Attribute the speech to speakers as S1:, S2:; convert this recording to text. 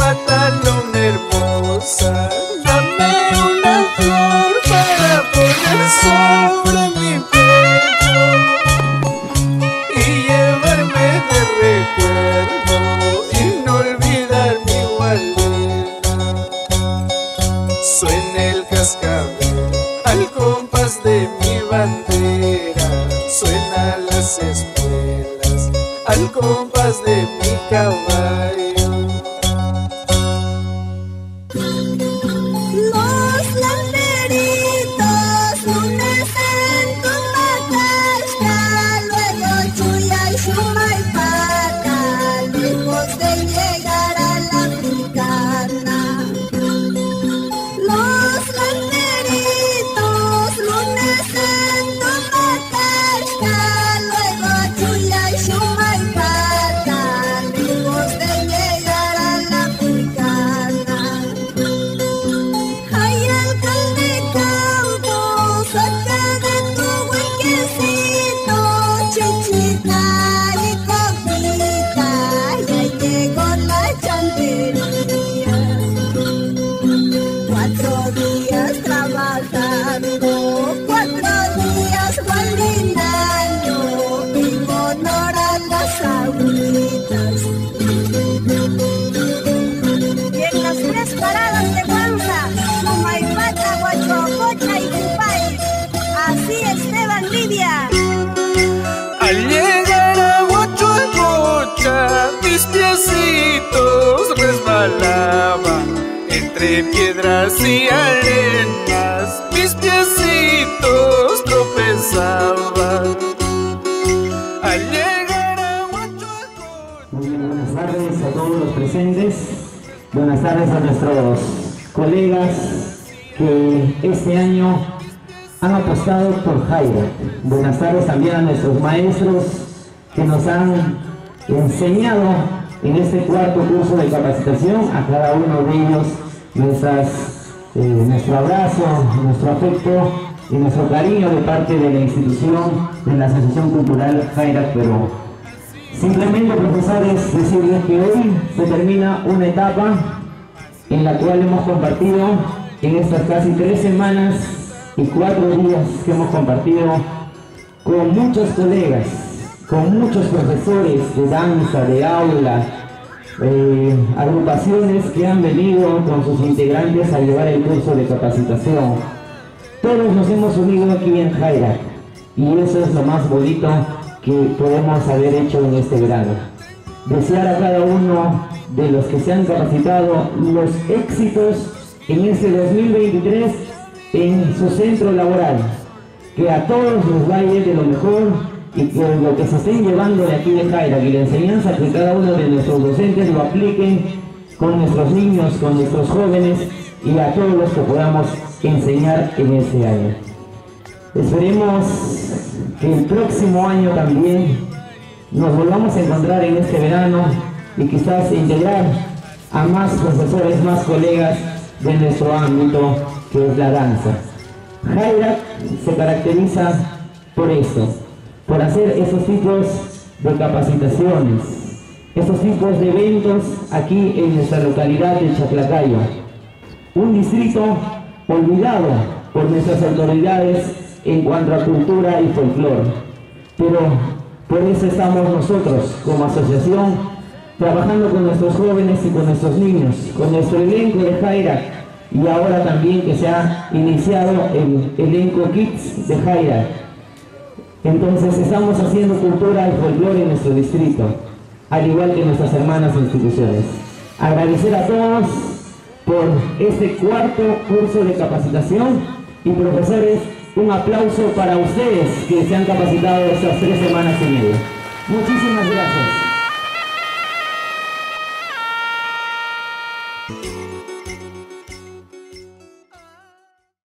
S1: talón hermosa, dame una flor para poner sobre mi pecho y llevarme de recuerdo y no olvidar mi Gualena. Suena el cascabel al compás de mi bandera, suenan las espuelas al compás de mi caballo.
S2: Los landeritos lunes en Tumacasca, luego Chuya y Shumaypaca, lejos de llegar a la Africana. Los landeritos lunes en Tumacasca, luego Chuya y Shumaypaca, lejos de llegar a la Africana. Ay, alcalde Campos, saca de tu huequecito chichita y coquita, ya llegó la chantería. 4 días trabajando, 4 días guardinando, en honor a las agüitas. Y en las 3 paradas de Guanza, Humaypaca, Huachococha y Cupay. Así Esteban Lidia.
S1: Al llegar a Huachococha, mis piecitos resbalaban entre piedras y arenas, mis piecitos tropezaban. Al llegar a Huachococha.
S3: Muy bien, buenas tardes a todos los presentes. Buenas tardes a nuestros colegas que este año han apostado por Jairak. Buenas tardes también a nuestros maestros que nos han enseñado en este 4º curso de capacitación. A cada uno de ellos nuestro abrazo, nuestro afecto y nuestro cariño de parte de la institución, de la Asociación Cultural Jairak Perú. Simplemente, profesores, decirles que hoy se termina una etapa en la cual hemos compartido en estas casi 3 semanas y 4 días que hemos compartido con muchos colegas, con muchos profesores de danza, de aula, agrupaciones que han venido con sus integrantes a llevar el curso de capacitación. Todos nos hemos unido aquí en Jairak y eso es lo más bonito que podemos haber hecho en este verano. Desear a cada uno de los que se han capacitado los éxitos en este 2023 en su centro laboral, que a todos les vaya de lo mejor y que lo que se estén llevando de aquí de Jairak y la enseñanza que cada uno de nuestros docentes lo apliquen con nuestros niños, con nuestros jóvenes y a todos los que podamos enseñar en este año. Esperemos que el próximo año también nos volvamos a encontrar en este verano y quizás integrar a más profesores, más colegas de nuestro ámbito que es la danza. Jairak se caracteriza por esto, por hacer esos tipos de capacitaciones, esos tipos de eventos aquí en nuestra localidad de Chaclacayo, un distrito olvidado por nuestras autoridades en cuanto a cultura y folclore, pero por eso estamos nosotros como asociación trabajando con nuestros jóvenes y con nuestros niños, con nuestro elenco de Jairak y ahora también que se ha iniciado el elenco Kids de Jairak. Entonces estamos haciendo cultura y folclore en nuestro distrito, al igual que nuestras hermanas instituciones. Agradecer a todos por este 4º curso de capacitación y profesores, un aplauso para ustedes que se han capacitado estas 3 semanas y media. Muchísimas gracias.